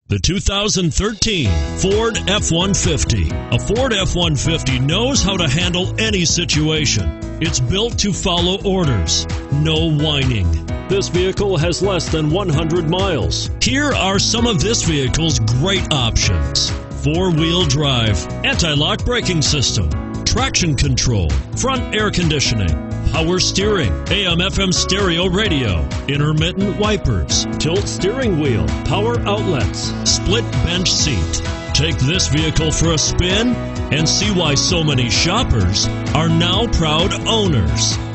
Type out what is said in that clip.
The 2013 Ford F-150. A Ford F-150 knows how to handle any situation. It's built to follow orders, no whining. This vehicle has less than 100 miles. Here are some of this vehicle's great options: four-wheel drive, anti-lock braking system, traction control, front air conditioning, power steering, AM/FM stereo radio, intermittent wipers, tilt steering wheel, power outlets, split bench seat. Take this vehicle for a spin and see why so many shoppers are now proud owners.